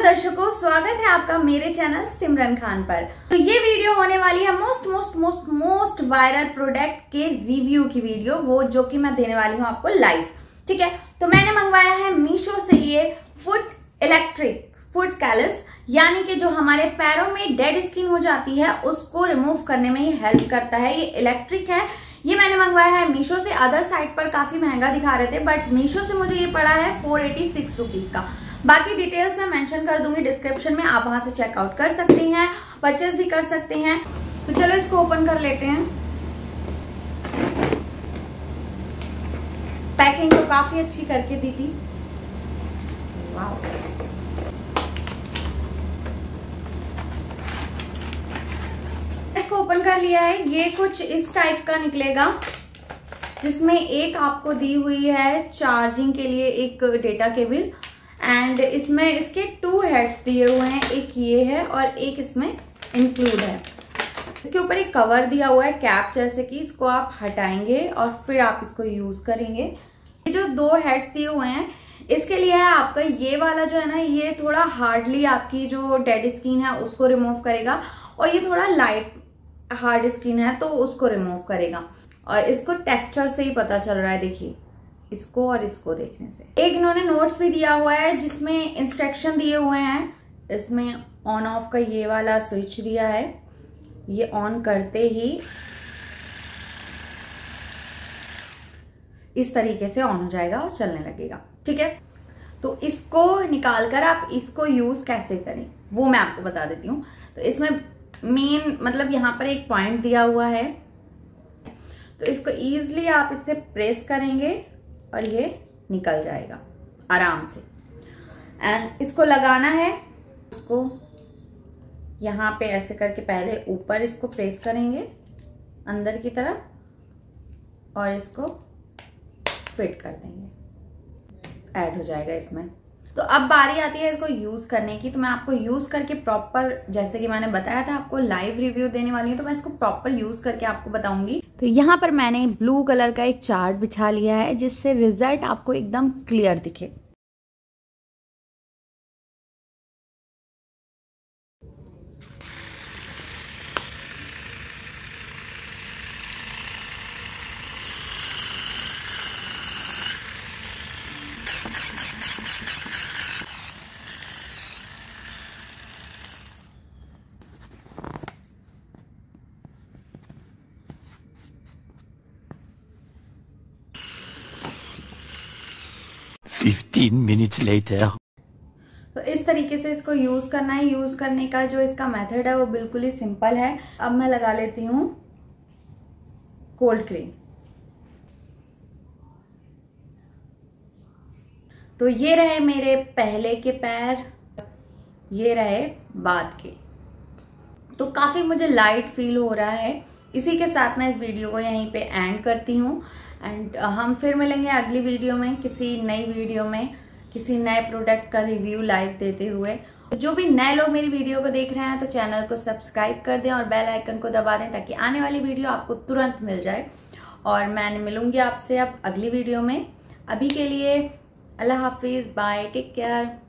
दर्शकों, स्वागत है आपका मेरे चैनल सिमरन खान पर। तो ये वीडियो होने वाली है मोस्ट वायरल प्रोडक्ट के रिव्यू की वीडियो, वो जो कि मैं देने वाली हूँ आपको लाइव। ठीक है, तो मैंने मंगवाया है मीशो से ये इलेक्ट्रिक फुट कैलस, यानी कि जो हमारे पैरों में डेड स्किन हो जाती है उसको रिमूव करने में ही हेल्प करता है। ये इलेक्ट्रिक है। ये मैंने मंगवाया है मीशो से। अदर साइट पर काफी महंगा दिखा रहे थे, बट मीशो से मुझे ये पड़ा है 486 रुपीज का। बाकी डिटेल्स मैं मेंशन कर दूंगी डिस्क्रिप्शन में, आप वहां से चेकआउट कर सकते हैं, परचेज भी कर सकते हैं। तो चलो इसको ओपन कर लेते हैं। पैकिंग तो काफी अच्छी करके दी थी। वाह, इसको ओपन कर लिया है। ये कुछ इस टाइप का निकलेगा, जिसमें एक आपको दी हुई है चार्जिंग के लिए एक डेटा केबल, एंड इसमें इसके 2 हेड्स दिए हुए हैं, एक ये है और एक इसमें इंक्लूड है। इसके ऊपर एक कवर दिया हुआ है कैप जैसे कि, इसको आप हटाएंगे और फिर आप इसको यूज करेंगे। ये जो 2 हेड्स दिए हुए हैं इसके लिए है आपका ये वाला जो है ना, ये थोड़ा हार्डली आपकी जो डेड स्किन है उसको रिमूव करेगा, और ये थोड़ा लाइट हार्ड स्किन है तो उसको रिमूव करेगा। और इसको टेक्सचर से ही पता चल रहा है, देखिए इसको और इसको देखने से। एक इन्होंने नोट्स भी दिया हुआ है जिसमें इंस्ट्रक्शन दिए हुए हैं। इसमें ऑन ऑफ का ये वाला स्विच दिया है, ये ऑन करते ही इस तरीके से ऑन हो जाएगा और चलने लगेगा। ठीक है, तो इसको निकालकर आप इसको यूज कैसे करें वो मैं आपको बता देती हूँ। तो इसमें मेन मतलब यहाँ पर एक पॉइंट दिया हुआ है, तो इसको इजीली आप इससे प्रेस करेंगे और ये निकल जाएगा आराम से। एंड इसको लगाना है, इसको यहाँ पे ऐसे करके पहले ऊपर इसको प्रेस करेंगे अंदर की तरफ, और इसको फिट कर देंगे, ऐड हो जाएगा इसमें। तो अब बारी आती है इसको यूज करने की। तो मैं आपको यूज करके प्रॉपर, जैसे कि मैंने बताया था आपको लाइव रिव्यू देने वाली हूँ, तो मैं इसको प्रॉपर यूज करके आपको बताऊंगी। तो यहाँ पर मैंने ब्लू कलर का एक चार्ट बिछा लिया है जिससे रिजल्ट आपको एकदम क्लियर दिखे। Minutes later. तो इस तरीके से इसको यूज करना है। यूज करने का जो इसका मेथड है वो बिल्कुल ही सिंपल है। अब मैं लगा लेती हूँ कोल्ड क्रीम। तो ये रहे मेरे पहले के पैर, ये रहे बाद के। तो काफी मुझे लाइट फील हो रहा है। इसी के साथ मैं इस वीडियो को यहीं पे एंड करती हूँ, एंड हम फिर मिलेंगे अगली वीडियो में, किसी नई वीडियो में, किसी नए प्रोडक्ट का रिव्यू लाइव देते हुए। जो भी नए लोग मेरी वीडियो को देख रहे हैं तो चैनल को सब्सक्राइब कर दें और बेल आइकन को दबा दें, ताकि आने वाली वीडियो आपको तुरंत मिल जाए। और मैं मिलूंगी आपसे अब अगली वीडियो में। अभी के लिए अल्लाह हाफिज, बाय, टेक केयर।